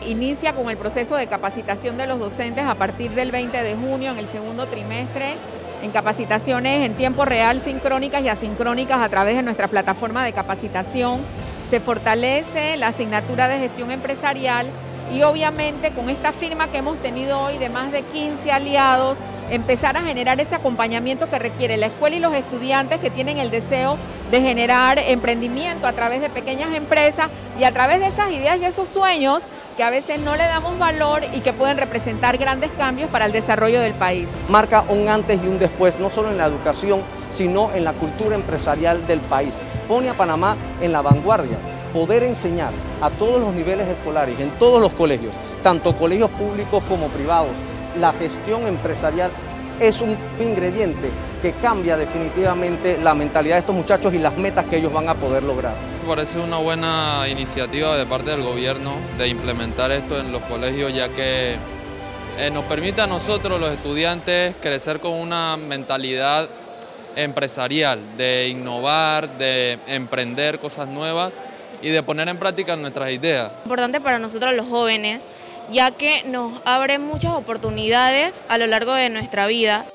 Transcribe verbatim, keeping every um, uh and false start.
inicia con el proceso de capacitación de los docentes a partir del veinte de junio en el segundo trimestre, en capacitaciones en tiempo real, sincrónicas y asincrónicas a través de nuestra plataforma de capacitación. Se fortalece la asignatura de gestión empresarial y obviamente con esta firma que hemos tenido hoy de más de quince aliados, empezar a generar ese acompañamiento que requiere la escuela y los estudiantes que tienen el deseo de generar emprendimiento a través de pequeñas empresas y a través de esas ideas y esos sueños que a veces no le damos valor y que pueden representar grandes cambios para el desarrollo del país. Marca un antes y un después, no solo en la educación, sino en la cultura empresarial del país. Pone a Panamá en la vanguardia. Poder enseñar a todos los niveles escolares, en todos los colegios, tanto colegios públicos como privados, la gestión empresarial es un ingrediente que cambia definitivamente la mentalidad de estos muchachos y las metas que ellos van a poder lograr. Me parece una buena iniciativa de parte del gobierno de implementar esto en los colegios, ya que eh, nos permite a nosotros, los estudiantes, crecer con una mentalidad empresarial, de innovar, de emprender cosas nuevas y de poner en práctica nuestras ideas. Importante para nosotros los jóvenes, ya que nos abre muchas oportunidades a lo largo de nuestra vida.